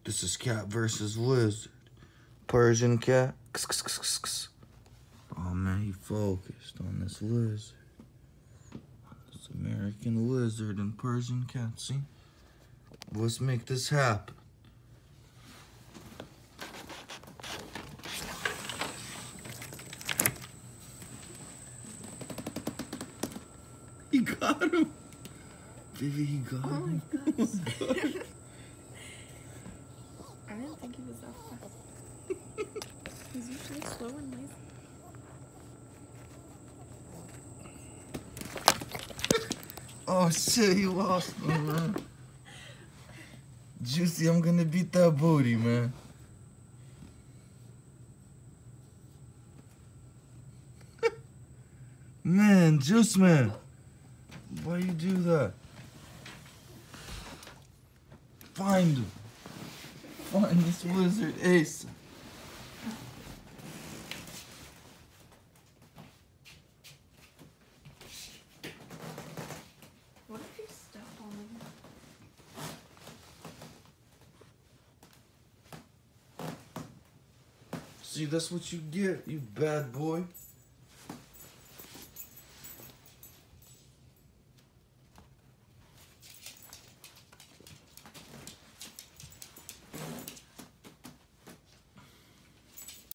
This is cat versus lizard. Persian cat. Oh man, he focused on this lizard. This American lizard and Persian cat. See? Let's make this happen. He got him. Baby, he got him. Oh my gosh. I didn't think he was that fast. He's usually slow and lazy. Oh shit, he lost me, man. Juicy, I'm gonna beat that booty, man. Man, Juice Man. Why you do that? Find him. Find this lizard Ace. What if you step on him? See, that's what you get, you bad boy.